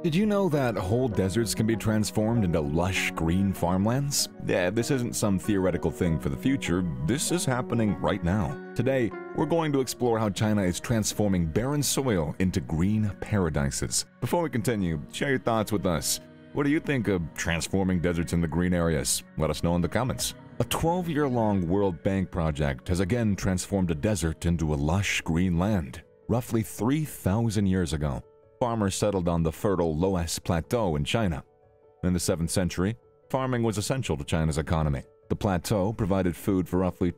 Did you know that whole deserts can be transformed into lush green farmlands? Yeah, this isn't some theoretical thing for the future, this is happening right now. Today, we're going to explore how China is transforming barren soil into green paradises. Before we continue, share your thoughts with us. What do you think of transforming deserts into green areas? Let us know in the comments. A 12-year-long World Bank project has again transformed a desert into a lush green land. Roughly 3,000 years ago, farmers settled on the fertile Loess Plateau in China. In the 7th century, farming was essential to China's economy. The plateau provided food for roughly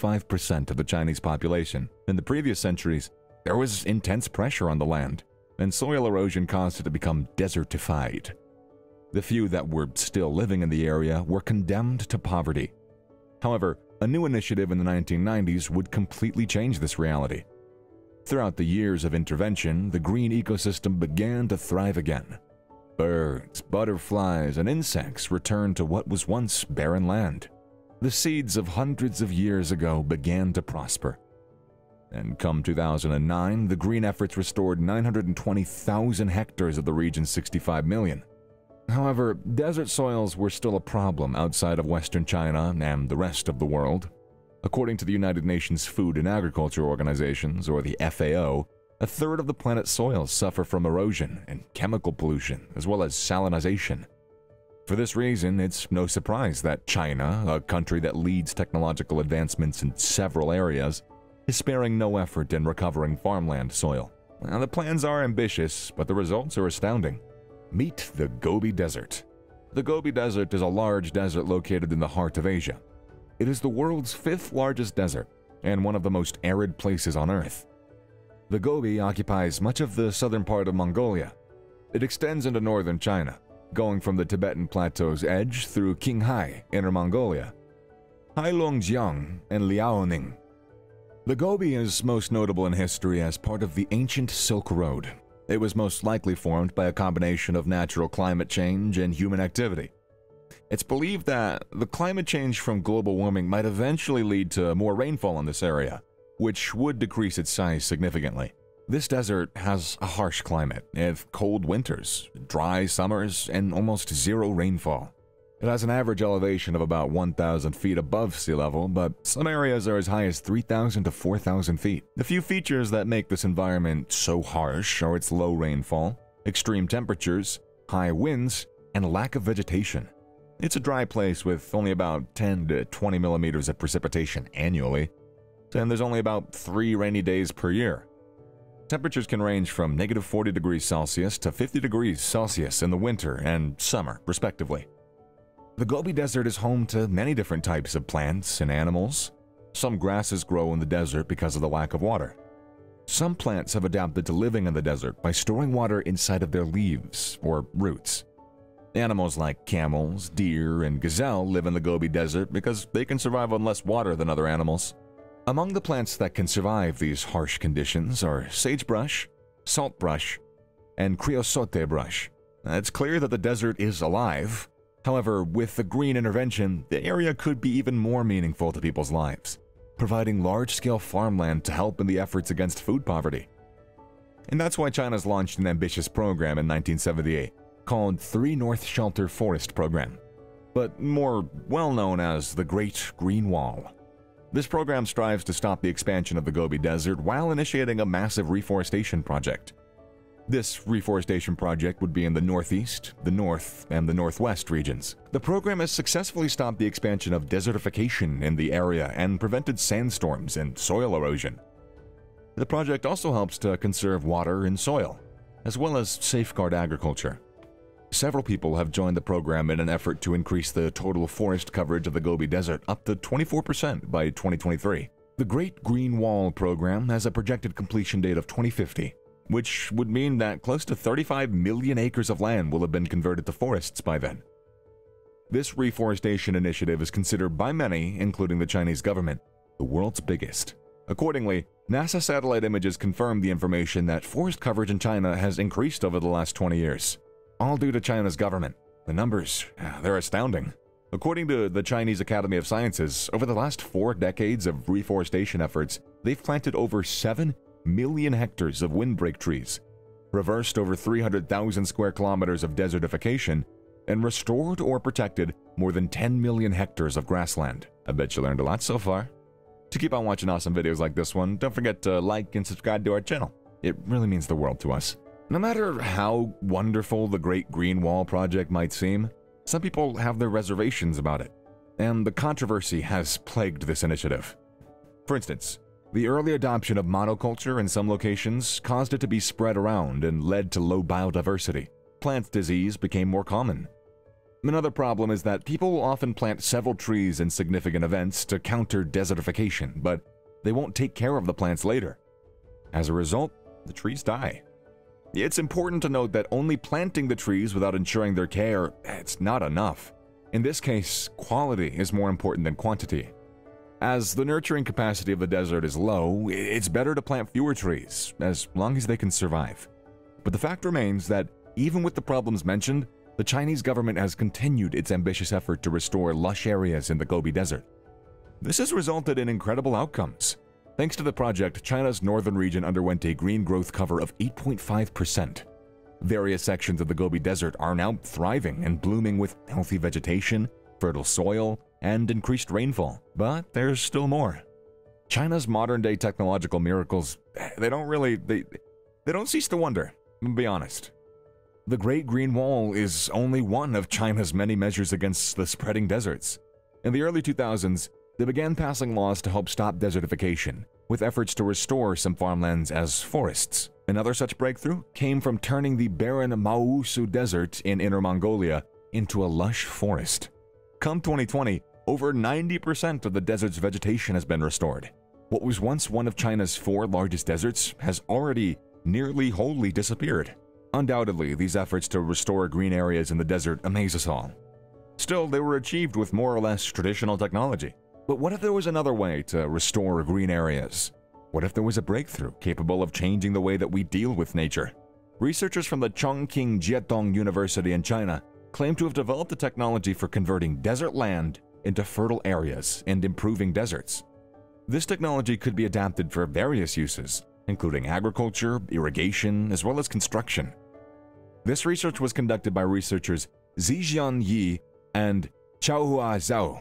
25% of the Chinese population. In the previous centuries, there was intense pressure on the land, and soil erosion caused it to become desertified. The few that were still living in the area were condemned to poverty. However, a new initiative in the 1990s would completely change this reality. Throughout the years of intervention, the green ecosystem began to thrive again. Birds, butterflies, and insects returned to what was once barren land. The seeds of hundreds of years ago began to prosper. And come 2009, the green efforts restored 920,000 hectares of the region's 65 million. However, desert soils were still a problem outside of Western China and the rest of the world. According to the United Nations Food and Agriculture Organizations, or the FAO, a third of the planet's soils suffer from erosion and chemical pollution, as well as salinization. For this reason, it's no surprise that China, a country that leads technological advancements in several areas, is sparing no effort in recovering farmland soil. Now, the plans are ambitious, but the results are astounding. Meet the Gobi Desert. The Gobi Desert is a large desert located in the heart of Asia. It is the world's 5th largest desert and one of the most arid places on Earth. The Gobi occupies much of the southern part of Mongolia. It extends into northern China, going from the Tibetan Plateau's edge through Qinghai, Inner Mongolia, Heilongjiang, and Liaoning. The Gobi is most notable in history as part of the ancient Silk Road. It was most likely formed by a combination of natural climate change and human activity. It's believed that the climate change from global warming might eventually lead to more rainfall in this area, which would decrease its size significantly. This desert has a harsh climate, with cold winters, dry summers, and almost zero rainfall. It has an average elevation of about 1,000 feet above sea level, but some areas are as high as 3,000 to 4,000 feet. The few features that make this environment so harsh are its low rainfall, extreme temperatures, high winds, and lack of vegetation. It's a dry place with only about 10 to 20 millimeters of precipitation annually, and there's only about 3 rainy days per year. Temperatures can range from negative 40 degrees Celsius to 50 degrees Celsius in the winter and summer, respectively. The Gobi Desert is home to many different types of plants and animals. Some grasses grow in the desert because of the lack of water. Some plants have adapted to living in the desert by storing water inside of their leaves or roots. Animals like camels, deer, and gazelle live in the Gobi Desert because they can survive on less water than other animals. Among the plants that can survive these harsh conditions are sagebrush, saltbrush, and creosote brush. It's clear that the desert is alive. However, with the green intervention, the area could be even more meaningful to people's lives, providing large-scale farmland to help in the efforts against food poverty. And that's why China's launched an ambitious program in 1978 called 3 North Shelter Forest Program, but more well-known as the Great Green Wall. This program strives to stop the expansion of the Gobi Desert while initiating a massive reforestation project. This reforestation project would be in the northeast, the north, and the northwest regions. The program has successfully stopped the expansion of desertification in the area and prevented sandstorms and soil erosion. The project also helps to conserve water and soil, as well as safeguard agriculture. Several people have joined the program in an effort to increase the total forest coverage of the Gobi Desert up to 24% by 2023. The Great Green Wall program has a projected completion date of 2050, which would mean that close to 35 million acres of land will have been converted to forests by then. This reforestation initiative is considered by many, including the Chinese government, the world's biggest. Accordingly, NASA satellite images confirm the information that forest coverage in China has increased over the last 20 years. All due to China's government. The numbers, they're astounding. According to the Chinese Academy of Sciences, over the last 4 decades of reforestation efforts, they've planted over 7 million hectares of windbreak trees. reversed over 300,000 square kilometers of desertification, and restored or protected more than 10 million hectares of grassland. I bet you learned a lot so far. To keep on watching awesome videos like this one, don't forget to like and subscribe to our channel. It really means the world to us. No matter how wonderful the Great Green Wall project might seem, some people have their reservations about it, and the controversy has plagued this initiative. For instance, the early adoption of monoculture in some locations caused it to be spread around and led to low biodiversity. Plant disease became more common. Another problem is that people often plant several trees in significant events to counter desertification, but they won't take care of the plants later. As a result, the trees die. It's important to note that only planting the trees without ensuring their care, it's not enough. In this case, quality is more important than quantity. As the nurturing capacity of the desert is low, it's better to plant fewer trees, as long as they can survive. But the fact remains that even with the problems mentioned, the Chinese government has continued its ambitious effort to restore lush areas in the Gobi Desert. This has resulted in incredible outcomes. Thanks to the project, China's northern region underwent a green growth cover of 8.5%. Various sections of the Gobi Desert are now thriving and blooming with healthy vegetation, fertile soil, and increased rainfall. But there's still more. China's modern-day technological miracles, they don't cease to wonder, to be honest. The Great Green Wall is only one of China's many measures against the spreading deserts. In the early 2000s, they began passing laws to help stop desertification, with efforts to restore some farmlands as forests. Another such breakthrough came from turning the barren Maosu Desert in Inner Mongolia into a lush forest. Come 2020, over 90% of the desert's vegetation has been restored. What was once one of China's 4 largest deserts has already nearly wholly disappeared. Undoubtedly, these efforts to restore green areas in the desert amaze us all. Still, they were achieved with more or less traditional technology. But what if there was another way to restore green areas? What if there was a breakthrough capable of changing the way that we deal with nature? Researchers from the Chongqing Jietong University in China claim to have developed a technology for converting desert land into fertile areas and improving deserts. This technology could be adapted for various uses, including agriculture, irrigation, as well as construction. This research was conducted by researchers Zijian Yi and Chaohua Zhao.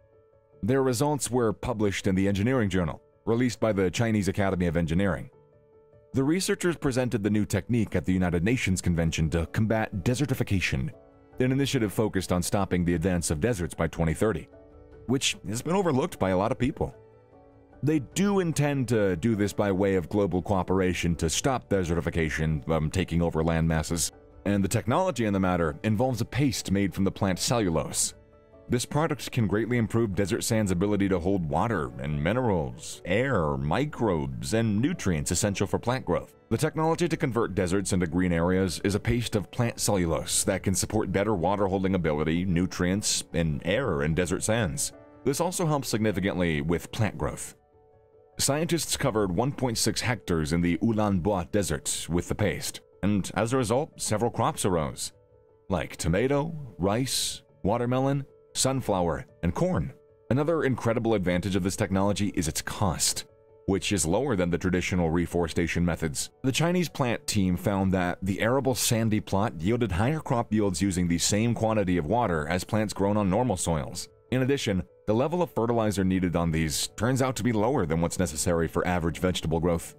Their results were published in the Engineering Journal, released by the Chinese Academy of Engineering. The researchers presented the new technique at the United Nations Convention to Combat Desertification, an initiative focused on stopping the advance of deserts by 2030, which has been overlooked by a lot of people. They do intend to do this by way of global cooperation to stop desertification from taking over land masses, and the technology in the matter involves a paste made from the plant cellulose. This product can greatly improve desert sand's ability to hold water and minerals, air, microbes, and nutrients essential for plant growth. The technology to convert deserts into green areas is a paste of plant cellulose that can support better water-holding ability, nutrients, and air in desert sands. This also helps significantly with plant growth. Scientists covered 1.6 hectares in the Ulaanbaatar Desert with the paste, and as a result, several crops arose, like tomato, rice, watermelon, sunflower, and corn. Another incredible advantage of this technology is its cost, which is lower than the traditional reforestation methods. The Chinese plant team found that the arable sandy plot yielded higher crop yields using the same quantity of water as plants grown on normal soils. In addition, the level of fertilizer needed on these turns out to be lower than what's necessary for average vegetable growth.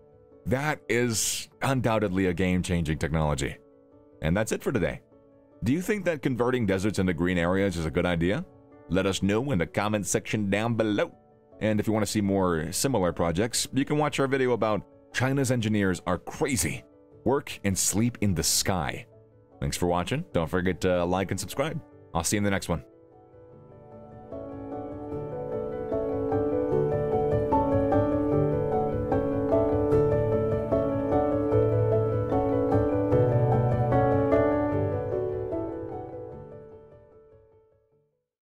That is undoubtedly a game-changing technology. And that's it for today. Do you think that converting deserts into green areas is a good idea? Let us know in the comments section down below. And if you want to see more similar projects, you can watch our video about China's engineers are crazy, work and sleep in the sky. Thanks for watching. Don't forget to like and subscribe. I'll see you in the next one.